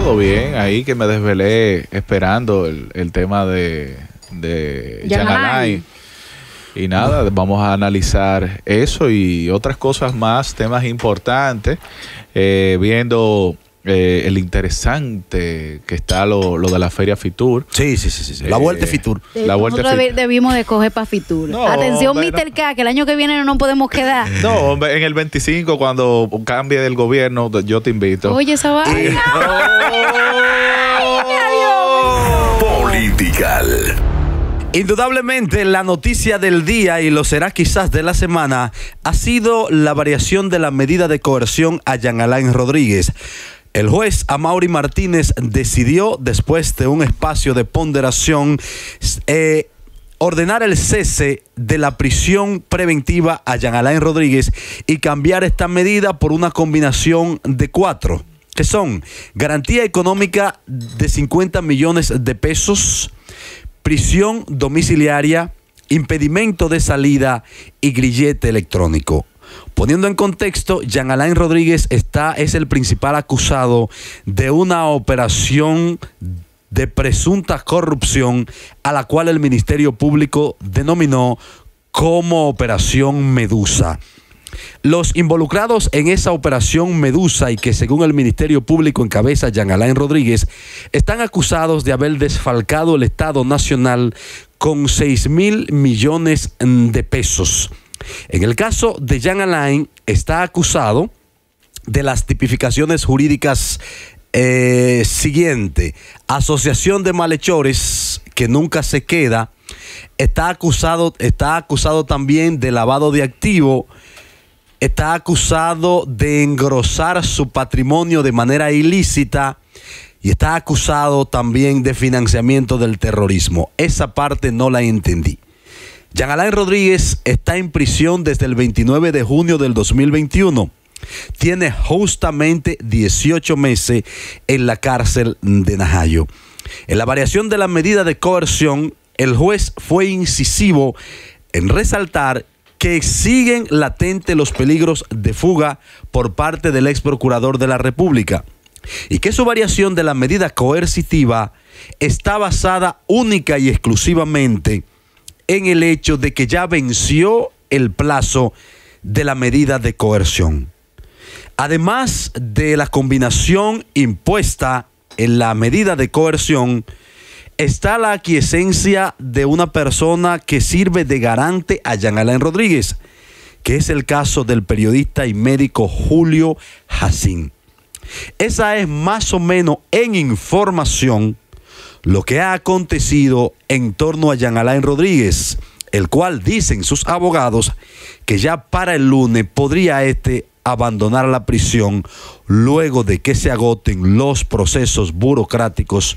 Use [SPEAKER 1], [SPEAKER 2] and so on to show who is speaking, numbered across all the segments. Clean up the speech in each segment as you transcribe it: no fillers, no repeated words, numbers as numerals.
[SPEAKER 1] todo bien. Ahí que me desvelé esperando el tema de Jean Alain. Y nada, vamos a analizar eso y otras cosas más, temas importantes, viendo el interesante que está lo de la Feria Fitur.
[SPEAKER 2] Sí. La Vuelta Fitur.
[SPEAKER 3] Nosotros debimos de coger para Fitur. No, atención, Mr. K, que el año que viene no nos podemos quedar.
[SPEAKER 1] No, en el 25, cuando cambie el gobierno, yo te invito.
[SPEAKER 3] Oye, esa vaina.
[SPEAKER 4] Political.
[SPEAKER 2] Indudablemente la noticia del día, y lo será quizás de la semana, ha sido la variación de la medida de coerción a Jean Alain Rodríguez. El juez Amaury Martínez decidió, después de un espacio de ponderación, ordenar el cese de la prisión preventiva a Jean Alain Rodríguez y cambiar esta medida por una combinación de 4, que son garantía económica de 50 millones de pesos, prisión domiciliaria, impedimento de salida y grillete electrónico. Poniendo en contexto, Jean Alain Rodríguez es el principal acusado de una operación de presunta corrupción a la cual el Ministerio Público denominó como Operación Medusa. Los involucrados en esa Operación Medusa, y que según el Ministerio Público encabeza Jean Alain Rodríguez, están acusados de haber desfalcado el Estado Nacional con 6.000 millones de pesos. En el caso de Jean Alain, está acusado de las tipificaciones jurídicas siguiente: asociación de malhechores que nunca se queda, está acusado también de lavado de activo, está acusado de engrosar su patrimonio de manera ilícita y está acusado también de financiamiento del terrorismo. Esa parte no la entendí. Jean Alain Rodríguez está en prisión desde el 29 de junio del 2021. Tiene justamente 18 meses en la cárcel de Najayo. En la variación de la medida de coerción, el juez fue incisivo en resaltar que siguen latentes los peligros de fuga por parte del ex procurador de la República y que su variación de la medida coercitiva está basada única y exclusivamente en el hecho de que ya venció el plazo de la medida de coerción. Además de la combinación impuesta en la medida de coerción, está la aquiescencia de una persona que sirve de garante a Jean Alain Rodríguez, que es el caso del periodista y médico Julio Jacín. Esa es más o menos en información lo que ha acontecido en torno a Jean Alain Rodríguez, el cual dicen sus abogados que ya para el lunes podría abandonar la prisión luego de que se agoten los procesos burocráticos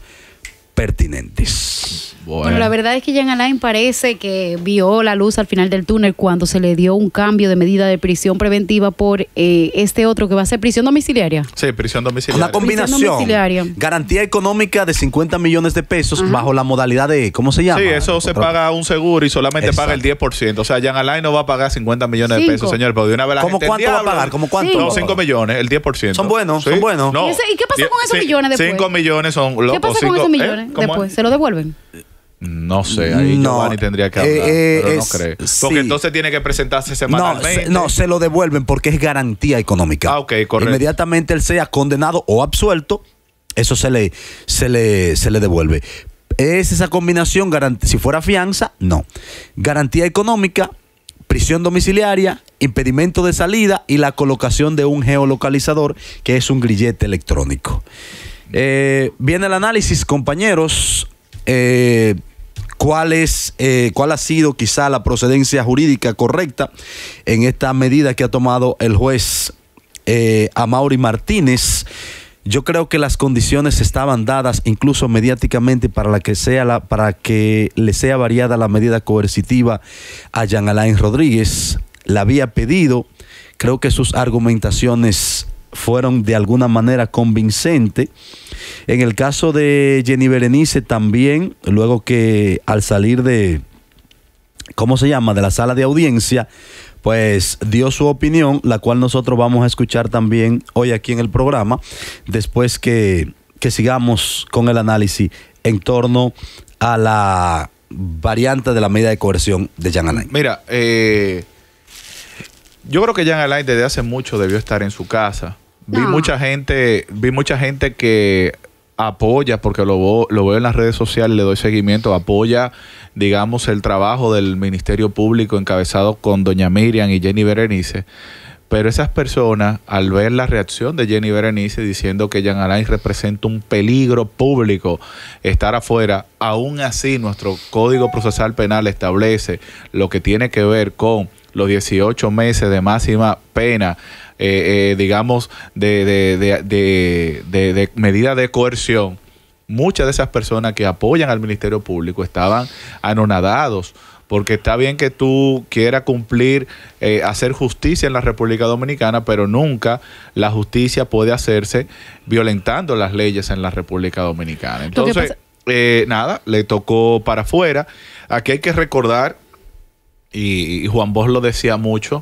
[SPEAKER 2] pertinentes.
[SPEAKER 3] Bueno, la verdad es que Jean Alain parece que vio la luz al final del túnel cuando se le dio un cambio de medida de prisión preventiva por este otro que va a ser prisión domiciliaria.
[SPEAKER 1] Sí, prisión domiciliaria.
[SPEAKER 2] Una combinación. Garantía económica de 50 millones de pesos. Ajá. Bajo la modalidad de, ¿cómo se llama?
[SPEAKER 1] Sí, eso se paga un seguro y solamente paga el 10%. O sea, Jean Alain no va a pagar 50 millones de pesos, señor, pero de una vez la gente...
[SPEAKER 2] ¿Cuánto va a pagar? ¿Cómo cuánto?
[SPEAKER 1] No, 5 millones, el 10%.
[SPEAKER 2] Son buenos, ¿sí? Son buenos.
[SPEAKER 3] No. ¿Y qué pasa con esos millones después?
[SPEAKER 1] 5 millones son locos.
[SPEAKER 3] ¿Qué pasa con esos millones después? ¿Se los devuelven?
[SPEAKER 1] No sé, ahí Giovanni tendría que hablar, pero no creo. Porque entonces tiene que presentarse semanalmente.
[SPEAKER 2] No, se lo devuelven porque es garantía económica.
[SPEAKER 1] Ah, ok, correcto.
[SPEAKER 2] Inmediatamente él sea condenado o absuelto, eso se le devuelve. ¿Es esa combinación? Si fuera fianza, no. Garantía económica, prisión domiciliaria, impedimento de salida y la colocación de un geolocalizador, que es un grillete electrónico. Viene el análisis, compañeros. ¿Cuál ha sido quizá la procedencia jurídica correcta en esta medida que ha tomado el juez Amaury Martínez? Yo creo que las condiciones estaban dadas incluso mediáticamente para que le sea variada la medida coercitiva a Jean Alain Rodríguez. La había pedido, creo que sus argumentaciones fueron de alguna manera convincentes. En el caso de Jenny Berenice también, luego que al salir de, de la sala de audiencia, pues dio su opinión, la cual nosotros vamos a escuchar también hoy aquí en el programa, después que que sigamos con el análisis en torno a la variante de la medida de coerción de Jean Alain.
[SPEAKER 1] Mira, yo creo que Jean Alain desde hace mucho debió estar en su casa. Vi mucha gente que apoya, porque lo veo en las redes sociales, le doy seguimiento, apoya, digamos, el trabajo del Ministerio Público encabezado con doña Miriam y Jenny Berenice. Pero esas personas, al ver la reacción de Jenny Berenice diciendo que Jean Alain representa un peligro público estar afuera, aún así nuestro Código Procesal Penal establece lo que tiene que ver con los 18 meses de máxima pena, digamos, de medida de coerción. Muchas de esas personas que apoyan al Ministerio Público estaban anonadados, porque está bien que tú quieras cumplir, hacer justicia en la República Dominicana, pero nunca la justicia puede hacerse violentando las leyes en la República Dominicana. Entonces, nada, le tocó para afuera. Aquí hay que recordar, y Juan Bosch lo decía mucho,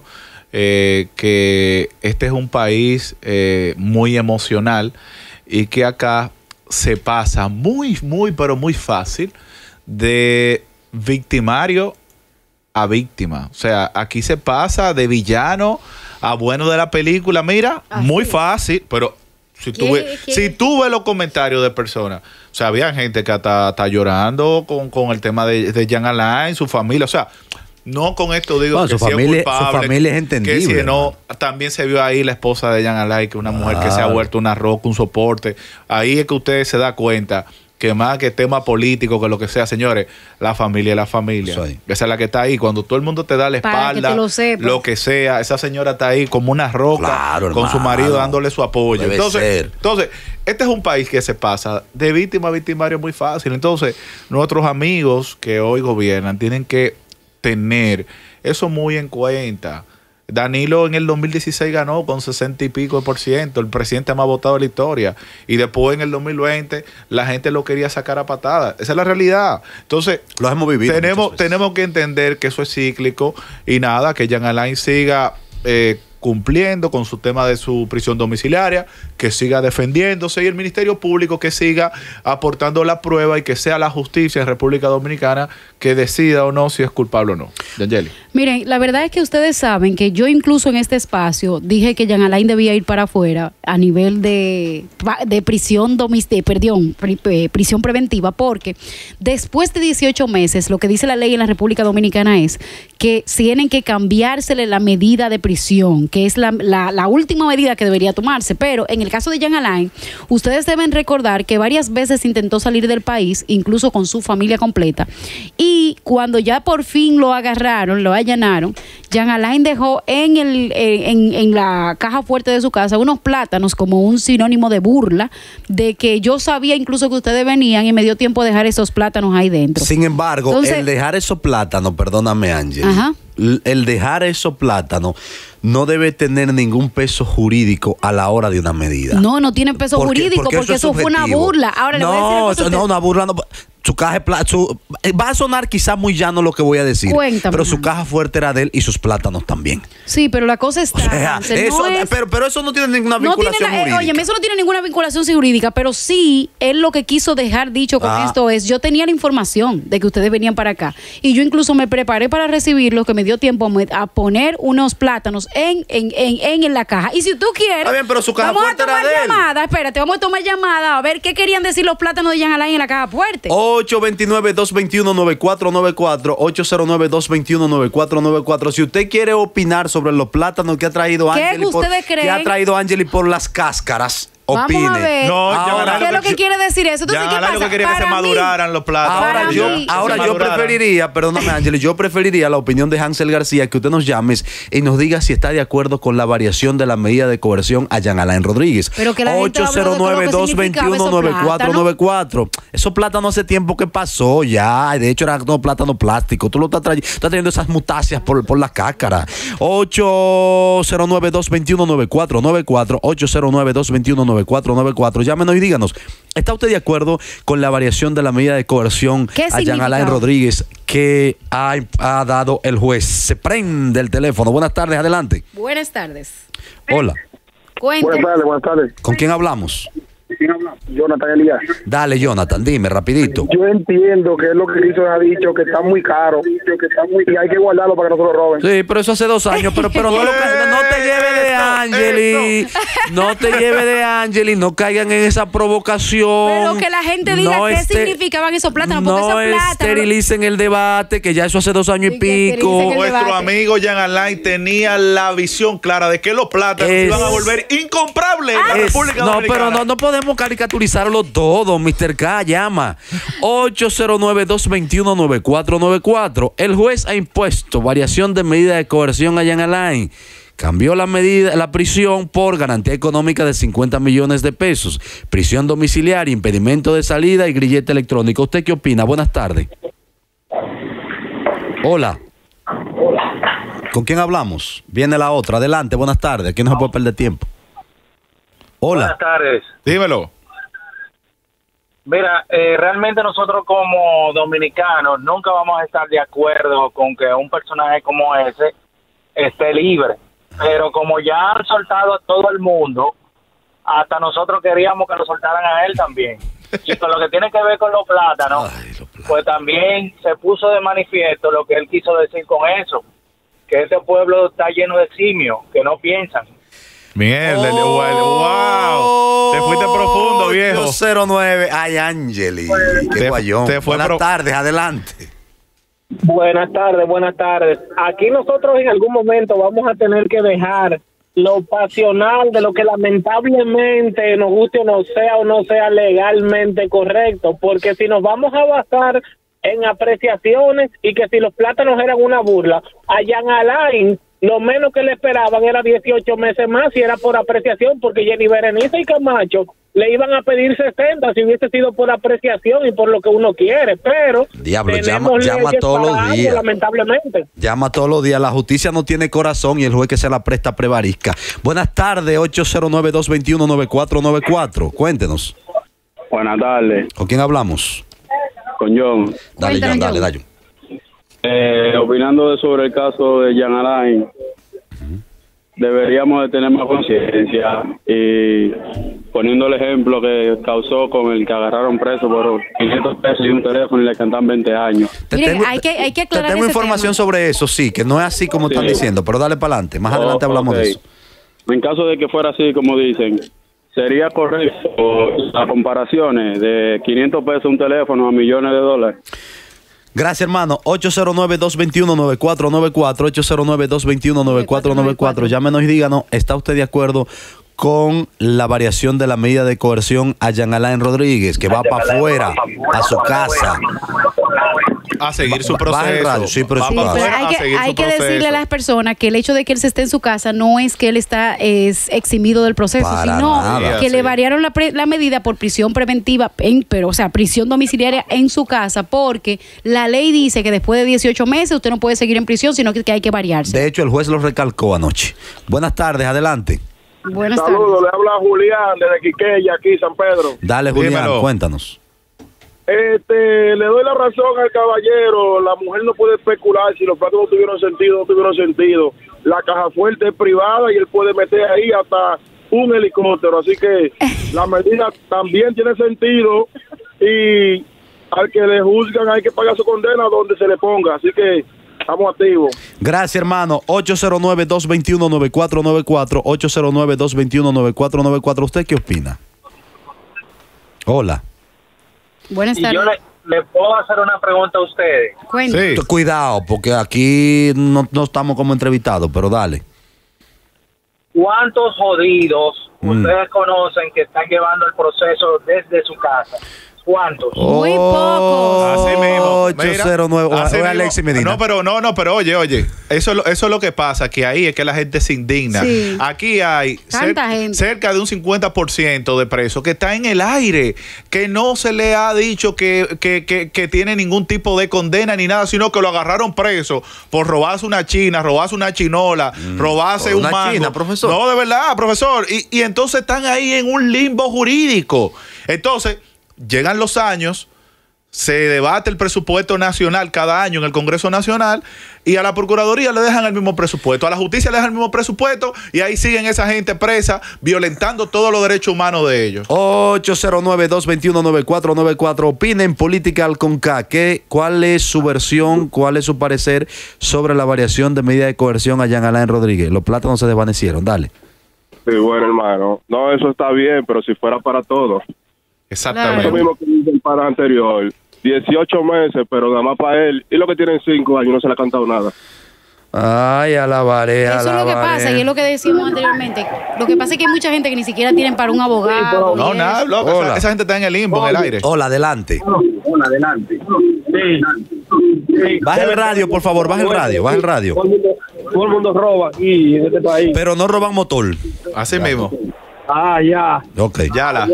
[SPEAKER 1] que este es un país muy emocional y que acá se pasa pero muy fácil de victimario a víctima. O sea, aquí se pasa de villano a bueno de la película. Mira, muy fácil, pero si tú ves los comentarios de personas, o sea, había gente que está llorando con el tema de Jean Alain, su familia, o sea, no con esto digo que sea culpable,
[SPEAKER 2] su familia es entendible.
[SPEAKER 1] Que si no, también se vio ahí la esposa de Jean Alain, que es una mujer que se ha vuelto una roca, un soporte. Ahí es que ustedes se dan cuenta que más que tema político, que lo que sea, señores, la familia es la familia. Sí. Esa es la que está ahí. Cuando todo el mundo te da la espalda, lo que sea, esa señora está ahí como una roca, claro, con su marido dándole su apoyo. Entonces, este es un país que se pasa de víctima a victimario muy fácil. Entonces, nuestros amigos que hoy gobiernan tienen que tener eso muy en cuenta. Danilo en el 2016 ganó con 60 y pico %, el presidente más votado de la historia, y después en el 2020 la gente lo quería sacar a patadas. Esa es la realidad. Entonces,
[SPEAKER 2] lo hemos vivido.
[SPEAKER 1] Tenemos que entender que eso es cíclico y nada, que Jean Alain siga cumpliendo con su tema de su prisión domiciliaria, que siga defendiéndose, y el Ministerio Público que siga aportando la prueba y que sea la justicia en República Dominicana que decida o no si es culpable o no. Yangeli.
[SPEAKER 3] Miren, la verdad es que ustedes saben que yo incluso en este espacio dije que Jean Alain debía ir para afuera a nivel de prisión prisión preventiva, porque después de 18 meses, lo que dice la ley en la República Dominicana es que tienen que cambiársele la medida de prisión, que es la última medida que debería tomarse. Pero en el caso de Jean Alain, ustedes deben recordar que varias veces intentó salir del país, incluso con su familia completa, y cuando ya por fin lo agarraron, lo allanaron, Jean Alain dejó en la caja fuerte de su casa unos plátanos como un sinónimo de burla, de que yo sabía incluso que ustedes venían y me dio tiempo de dejar esos plátanos ahí dentro.
[SPEAKER 2] Sin embargo, entonces, el dejar esos plátanos, perdóname, Ángel, el dejar esos plátanos no debe tener ningún peso jurídico a la hora de una medida.
[SPEAKER 3] No tiene peso jurídico porque eso fue una burla. Ahora le voy a decir
[SPEAKER 2] una burla no. Su caja va a sonar quizás muy llano lo que voy a decir.
[SPEAKER 3] Cuéntame.
[SPEAKER 2] Pero su caja fuerte era de él y sus plátanos también.
[SPEAKER 3] Sí, pero la cosa está...
[SPEAKER 2] pero eso no tiene ninguna vinculación jurídica.
[SPEAKER 3] Oye, eso no tiene ninguna vinculación jurídica, pero sí, él lo que quiso dejar dicho con esto es, yo tenía la información de que ustedes venían para acá. Y yo incluso me preparé para recibirlos, que me dio tiempo a poner unos plátanos en la caja. Y si tú quieres...
[SPEAKER 2] Está bien, pero su caja fuerte era de él.
[SPEAKER 3] Espérate, vamos a tomar llamada a ver qué querían decir los plátanos de Jean Alain en la caja fuerte.
[SPEAKER 2] 829-221-9494, 809-221-9494. Si usted quiere opinar sobre los plátanos que ha traído Ángel por las cáscaras, opine.
[SPEAKER 3] Vamos a ver. ¿Qué es lo que quiere decir eso? Entonces, ¿qué pasa?
[SPEAKER 1] Lo que quería que se maduraran los plátanos.
[SPEAKER 2] Ahora yo preferiría, perdóname, Ángel, yo preferiría la opinión de Hansel García, que usted nos llames y nos diga si está de acuerdo con la variación de la medida de coerción a Jean Alain Rodríguez. 809-221-9494. Esos plátanos hace tiempo que pasó ya. De hecho, era no plátano plástico. Tú lo estás trayendo esas mutáceas por la cáscara. 809-221-9494. 809-221-9494. Llámenos y díganos, ¿está usted de acuerdo con la variación de la medida de coerción a Jean Alain Rodríguez que ha dado el juez? Se prende el teléfono. Buenas tardes, adelante.
[SPEAKER 3] Buenas tardes.
[SPEAKER 2] Hola.
[SPEAKER 3] Cuénteme.
[SPEAKER 4] Buenas tardes.
[SPEAKER 2] ¿Con quién hablamos?
[SPEAKER 4] Sí, Jonathan Elías.
[SPEAKER 2] Dale, Jonathan, dime rapidito.
[SPEAKER 4] Yo entiendo que es lo que Cristo ha dicho, que está muy caro y hay que guardarlo para que no se lo roben.
[SPEAKER 2] Sí, pero eso hace 2 años, pero no te lleves de Angeli, no te lleves de Angeli, no caigan en esa provocación.
[SPEAKER 3] Pero que la gente diga qué significaban esos plátanos, porque
[SPEAKER 2] no
[SPEAKER 3] esos plátanos
[SPEAKER 2] esterilicen el debate, que ya eso hace 2 años y pico.
[SPEAKER 1] Nuestro amigo Jean Alain tenía la visión clara de que los plátanos iban a volver incomprables en la República Dominicana.
[SPEAKER 2] Pero no podemos caricaturizarlo todo, Mr. K, llama 809-221-9494. El juez ha impuesto variación de medida de coerción a Jean Alain. Cambió la prisión por garantía económica de 50 millones de pesos, prisión domiciliaria, impedimento de salida y grillete electrónico. ¿Usted qué opina? Buenas tardes. Hola. ¿Con quién hablamos? Viene la otra. Adelante, buenas tardes. Aquí no se puede perder tiempo. Hola.
[SPEAKER 5] Buenas tardes.
[SPEAKER 1] Dímelo.
[SPEAKER 5] Mira, realmente nosotros como dominicanos nunca vamos a estar de acuerdo con que un personaje como ese esté libre. Pero como ya han soltado a todo el mundo, hasta nosotros queríamos que lo soltaran a él también. Y con lo que tiene que ver con los plátanos, pues también se puso de manifiesto lo que él quiso decir con eso, que este pueblo está lleno de simios que no piensan.
[SPEAKER 1] Mierda, wow. Te fuiste profundo, viejo.
[SPEAKER 2] 09. Ay, Angeli. Qué guayón. Buenas tardes, adelante.
[SPEAKER 4] Buenas tardes. Aquí nosotros en algún momento vamos a tener que dejar lo pasional de lo que lamentablemente nos guste o no sea legalmente correcto, porque si nos vamos a basar en apreciaciones y que si los plátanos eran una burla, a Jean Alain lo menos que le esperaban era 18 meses más y era por apreciación, porque Jenny Berenice y Camacho le iban a pedir 60 si hubiese sido por apreciación y por lo que uno quiere, pero
[SPEAKER 2] diablo, llama todos los días,
[SPEAKER 4] lamentablemente.
[SPEAKER 2] Llama todos los días, la justicia no tiene corazón y el juez que se la presta prevarisca. Buenas tardes, 809-221-9494, cuéntenos.
[SPEAKER 6] Buenas tardes.
[SPEAKER 2] ¿Con quién hablamos?
[SPEAKER 6] Con John.
[SPEAKER 2] Dale, John, dale.
[SPEAKER 6] Opinando sobre el caso de Jean Alain, deberíamos de tener más conciencia y poniendo el ejemplo que causó con el que agarraron preso por 500 pesos y un teléfono y le cantan 20 años.
[SPEAKER 3] Miren, hay que aclarar.
[SPEAKER 2] Tengo información sobre eso, sí, que no es así como están diciendo, pero dale para adelante. Más adelante hablamos de eso.
[SPEAKER 6] En caso de que fuera así, como dicen, sería correcto las comparaciones de 500 pesos un teléfono a millones de dólares.
[SPEAKER 2] Gracias, hermano. 809-221-9494, 809-221-9494. Llámenos y díganos, ¿está usted de acuerdo con la variación de la medida de coerción a Jean Alain Rodríguez, que va para afuera, a su casa?
[SPEAKER 1] A seguir su proceso.
[SPEAKER 2] Sí, pero
[SPEAKER 3] hay que decirle a las personas que el hecho de que él se esté en su casa no es que él es eximido del proceso, sino que le variaron la medida por prisión preventiva, prisión domiciliaria en su casa, porque la ley dice que después de 18 meses usted no puede seguir en prisión, sino que hay que variarse.
[SPEAKER 2] De hecho, el juez lo recalcó anoche. Buenas tardes, adelante.
[SPEAKER 4] Buenas tardes. Saludos, le habla Julián desde Quiqueya, aquí San Pedro.
[SPEAKER 2] Dale, Julián, cuéntanos.
[SPEAKER 4] Le doy la razón al caballero. La mujer no puede especular si los platos no tuvieron sentido. La caja fuerte es privada y él puede meter ahí hasta un helicóptero. Así que la medida también tiene sentido y al que le juzgan hay que pagar su condena donde se le ponga. Así que estamos activos.
[SPEAKER 2] Gracias, hermano. 809-221-9494, 809-221-9494. ¿Usted qué opina? Hola.
[SPEAKER 3] Buenas tardes.
[SPEAKER 5] Y yo le puedo hacer una pregunta a ustedes.
[SPEAKER 2] Sí. Cuidado, porque aquí no estamos como entrevistados, pero dale.
[SPEAKER 5] ¿Cuántos jodidos ustedes conocen que están llevando el proceso desde su casa? ¿Cuántos?
[SPEAKER 3] Muy pocos.
[SPEAKER 1] Así mismo.
[SPEAKER 2] 809. Alexis Medina.
[SPEAKER 1] Pero oye, eso es lo que pasa, que ahí es que la gente se indigna.
[SPEAKER 3] Sí.
[SPEAKER 1] Aquí hay cerca de un 50% de presos que está en el aire, que no se le ha dicho que tiene ningún tipo de condena ni nada, sino que lo agarraron preso por robarse una china, robarse una chinola, robarse un mango.
[SPEAKER 2] China, profesor.
[SPEAKER 1] No, de verdad, profesor. Y entonces están ahí en un limbo jurídico. Entonces llegan los años, se debate el presupuesto nacional cada año en el Congreso Nacional y a la Procuraduría le dejan el mismo presupuesto, a la justicia le dejan el mismo presupuesto y ahí siguen esa gente presa violentando todos los derechos humanos de ellos.
[SPEAKER 2] 809-221-9494. Opinen Political con K. ¿Cuál es su versión, cuál es su parecer sobre la variación de medida de coerción a Jean Alain Rodríguez? Los plátanos se desvanecieron, dale.
[SPEAKER 6] Sí, bueno, hermano. No, eso está bien, pero si fuera para todos.
[SPEAKER 1] Exactamente.
[SPEAKER 6] Eso mismo que dice el para anterior. 18 meses, pero nada más para él. Y lo que tienen 5 años no se le ha cantado nada.
[SPEAKER 2] Ay, alabaré.
[SPEAKER 3] Eso es lo que pasa, y es lo que decíamos anteriormente. Lo que pasa es que hay mucha gente que ni siquiera tienen para un abogado.
[SPEAKER 1] No, nada, loco. Esa gente está en el limbo, en el aire.
[SPEAKER 2] Hola, adelante.
[SPEAKER 4] Hola, adelante. Sí.
[SPEAKER 2] Baja el radio, por favor, baja el radio, baja el radio.
[SPEAKER 4] Todo el mundo roba aquí en este país.
[SPEAKER 2] Pero no roban motor.
[SPEAKER 1] Así mismo.
[SPEAKER 4] Ah, ya.
[SPEAKER 2] Ok.
[SPEAKER 1] Ya la.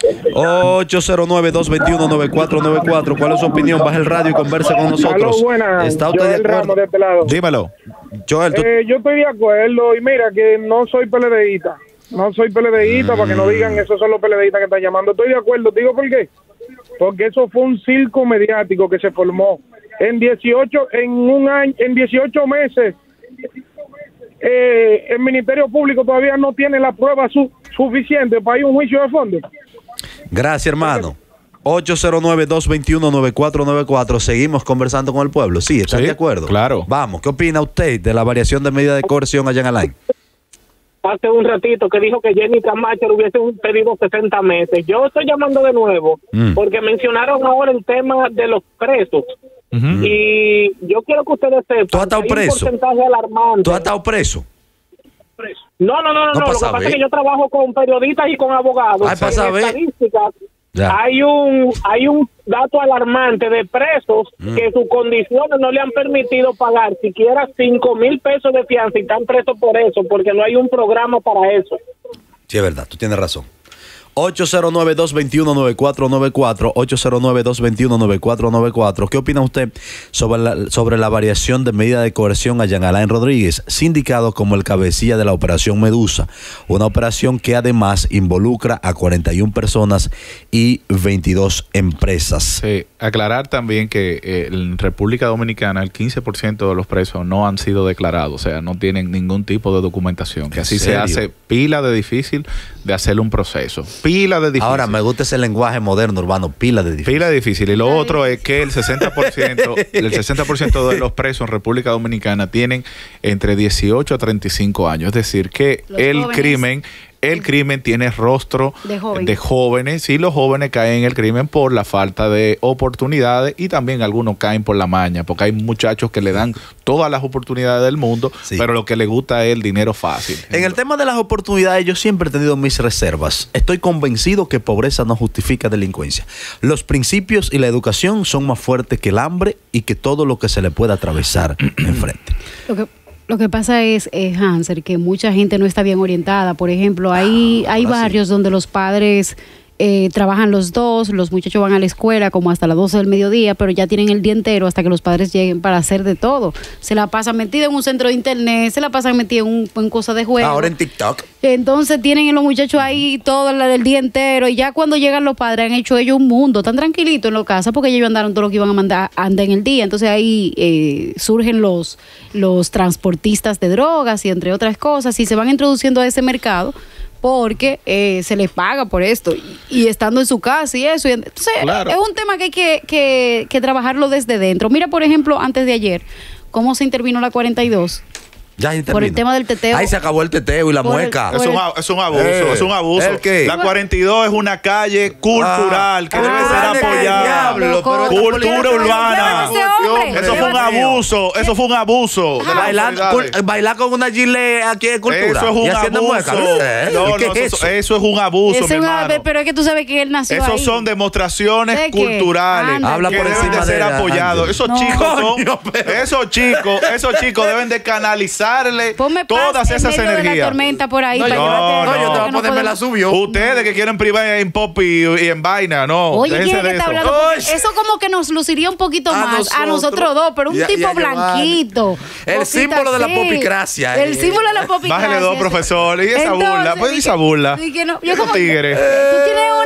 [SPEAKER 2] 809-221-9494. ¿Cuál es su opinión? Baja el radio y converse con nosotros.
[SPEAKER 4] Aló, buenas.
[SPEAKER 2] ¿Está usted
[SPEAKER 4] Joel
[SPEAKER 2] de acuerdo?
[SPEAKER 4] Ramos de este lado.
[SPEAKER 1] Dímelo.
[SPEAKER 2] Joel, tú...
[SPEAKER 4] Yo estoy de acuerdo y mira que no soy PLDista. No soy PLDista para que no digan esos son los PLDistas que están llamando. Estoy de acuerdo. ¿Digo por qué? Porque eso fue un circo mediático que se formó. En 18 meses el Ministerio Público todavía no tiene la prueba suficiente para ir a un juicio de fondo.
[SPEAKER 2] Gracias, hermano. 809-221-9494. Seguimos conversando con el pueblo. Sí, ¿están de acuerdo?
[SPEAKER 1] Claro.
[SPEAKER 2] Vamos, ¿qué opina usted de la variación de medida de coerción a Jean Alain?
[SPEAKER 4] Hace un ratito que dijo que Jenny Camacho le hubiese pedido 60 meses. Yo estoy llamando de nuevo porque mencionaron ahora el tema de los presos. Y yo quiero que ustedes sepan.
[SPEAKER 2] ¿Tú has estado preso?
[SPEAKER 4] Un porcentaje alarmante.
[SPEAKER 2] ¿Tú has estado preso?
[SPEAKER 4] No. Lo que pasa es que yo trabajo con periodistas y con abogados.
[SPEAKER 2] Ay, para saber.
[SPEAKER 4] Estadísticas,
[SPEAKER 2] Ya.
[SPEAKER 4] hay un dato alarmante de presos que sus condiciones no le han permitido pagar siquiera 5,000 pesos de fianza y están presos por eso, porque no hay un programa para eso.
[SPEAKER 2] Sí, es verdad, tú tienes razón. 809-221-9494, 809-221-9494. ¿Qué opina usted sobre la variación de medida de coerción a Jean Alain Rodríguez, sindicado como el cabecilla de la Operación Medusa? Una operación que además involucra a 41 personas y 22 empresas.
[SPEAKER 1] Sí, aclarar también que en República Dominicana el 15% de los presos no han sido declarados, o sea, no tienen ningún tipo de documentación, que así se hace pila de difícil de hacerle un proceso. Pila de difícil.
[SPEAKER 2] Ahora, me gusta ese lenguaje moderno, urbano, pila de difícil.
[SPEAKER 1] Pila de difícil. Y lo otro es que el 60% de los presos en República Dominicana tienen entre 18 a 35 años. Es decir, que el crimen tiene rostro de jóvenes y los jóvenes caen en el crimen por la falta de oportunidades y también algunos caen por la maña, porque hay muchachos que le dan todas las oportunidades del mundo, pero lo que les gusta es el dinero fácil.
[SPEAKER 2] En el tema de las oportunidades yo siempre he tenido mis reservas. Estoy convencido que pobreza no justifica delincuencia. Los principios y la educación son más fuertes que el hambre y que todo lo que se le pueda atravesar enfrente.
[SPEAKER 3] Lo que pasa es, Hanser, que mucha gente no está bien orientada. Por ejemplo, hay barrios donde los padres trabajan los dos, los muchachos van a la escuela como hasta las 12 del mediodía, pero ya tienen el día entero hasta que los padres lleguen para hacer de todo. Se la pasan metidos en un centro de internet, se la pasan metidos en cosas de juego.
[SPEAKER 2] Ahora en TikTok.
[SPEAKER 3] Entonces tienen los muchachos ahí todo el día entero y ya cuando llegan los padres han hecho ellos un mundo tan tranquilito en la casa porque ellos andaron todo lo que iban a mandar andar en el día. Entonces ahí surgen los transportistas de drogas y entre otras cosas y se van introduciendo a ese mercado porque se les paga por esto y estando en su casa y eso. Entonces es un tema que hay que trabajarlo desde dentro. Mira, por ejemplo, antes de ayer, cómo se intervino la 42.
[SPEAKER 2] Ya
[SPEAKER 3] por el tema del teteo.
[SPEAKER 2] Ahí se acabó el teteo y la mueca.
[SPEAKER 1] Es un abuso, es un abuso. La 42 es una calle cultural que debe ser apoyada. Cultura urbana. Eso fue un abuso, eso fue un abuso.
[SPEAKER 2] Bailar con una gilet aquí de cultura.
[SPEAKER 1] Eso es un abuso. Eso es un abuso, mi hermano.
[SPEAKER 3] Pero es que tú sabes que él nació ahí.
[SPEAKER 1] Esos son demostraciones culturales.
[SPEAKER 2] Habla por encima
[SPEAKER 1] de ser apoyados. Esos chicos deben de canalizar todas esas energías.
[SPEAKER 3] La tormenta por ahí.
[SPEAKER 2] Yo te voy a ponerme la subió.
[SPEAKER 1] Ustedes que quieren privar en pop y en vaina, no.
[SPEAKER 3] Oye, ¿quién está hablando? Eso como que nos luciría un poquito más a nosotros dos, pero un tipo blanquito.
[SPEAKER 2] El símbolo de la popicracia.
[SPEAKER 3] El símbolo de la popicracia.
[SPEAKER 1] Bájale dos, profesor. Y esa burla. Pues esa burla.
[SPEAKER 3] Yo como tigre. Tú tienes una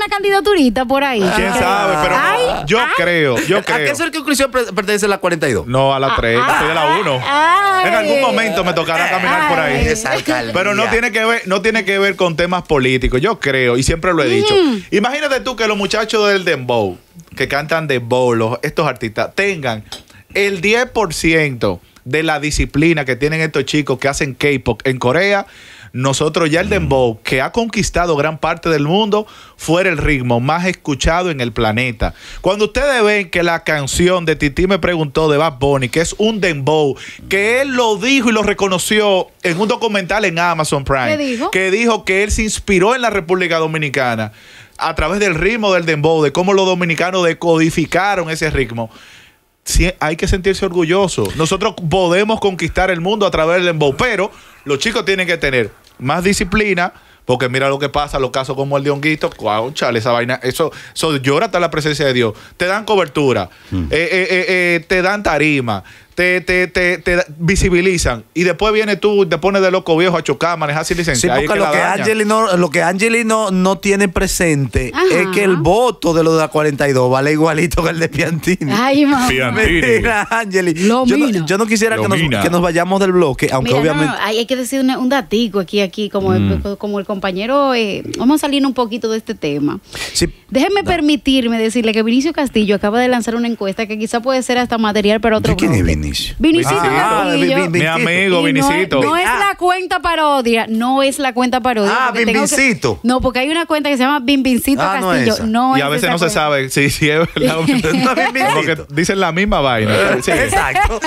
[SPEAKER 3] una candidaturita por ahí.
[SPEAKER 1] ¿Quién sabe? Pero yo creo.
[SPEAKER 2] ¿A qué circunscripción pertenece la 42?
[SPEAKER 1] No, a la 3, estoy de la 1. En algún momento me tocará caminar por ahí. Pero no tiene que ver con temas políticos, yo creo, y siempre lo he dicho. Imagínate tú que los muchachos del dembow, que cantan dembow, estos artistas, tengan el 10% de la disciplina que tienen estos chicos que hacen K-pop en Corea. Nosotros ya el dembow, que ha conquistado gran parte del mundo, fuera el ritmo más escuchado en el planeta. Cuando ustedes ven que la canción de Titi me preguntó de Bad Bunny, que es un dembow, que él lo dijo y lo reconoció en un documental en Amazon Prime,
[SPEAKER 3] ¿qué dijo?
[SPEAKER 1] Que dijo que él se inspiró en la República Dominicana a través del ritmo del dembow, de cómo los dominicanos decodificaron ese ritmo. Sí, hay que sentirse orgulloso. Nosotros podemos conquistar el mundo a través del dembow, pero los chicos tienen que tener más disciplina, porque mira lo que pasa, los casos como el de Honguito, chale, esa vaina, eso llora hasta la presencia de Dios. Te dan cobertura, te dan tarima, te visibilizan, y después viene tú, te pones de loco viejo a chocar, manejar sin licencia.
[SPEAKER 2] Sí, porque lo que Angeli no tiene presente es que el voto de los de la 42 vale igualito que el de Piantini.
[SPEAKER 3] Ay, mamá.
[SPEAKER 2] Mira, Angeli, yo no quisiera que nos vayamos del bloque, aunque
[SPEAKER 3] mira,
[SPEAKER 2] obviamente...
[SPEAKER 3] hay que decir un datico aquí como el compañero. Vamos a salir un poquito de este tema.
[SPEAKER 2] Sí.
[SPEAKER 3] Déjenme permitirme decirle que Vinicio Castillo acaba de lanzar una encuesta que quizá puede ser hasta material para otro.
[SPEAKER 2] ¿De quién es Vinicio?
[SPEAKER 3] Vinicito Castillo.
[SPEAKER 1] Mi amigo Vinicito.
[SPEAKER 3] No es la cuenta parodia.
[SPEAKER 2] Vincito.
[SPEAKER 3] No, porque hay una cuenta que se llama Vincito Castillo.
[SPEAKER 1] Y a veces no se sabe si es verdad. Porque dicen la misma vaina. Sí.
[SPEAKER 2] Exacto.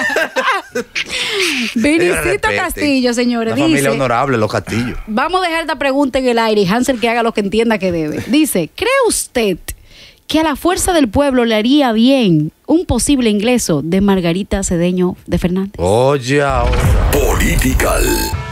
[SPEAKER 3] Vinicito Castillo, señores.
[SPEAKER 2] Una familia honorable, los Castillos.
[SPEAKER 3] Vamos a dejar esta pregunta en el aire y Hansel que haga lo que entienda que debe. Dice, ¿cree usted que a la fuerza del pueblo le haría bien un posible ingreso de Margarita Cedeño de Fernández?
[SPEAKER 2] Oye, ahora.
[SPEAKER 7] Political.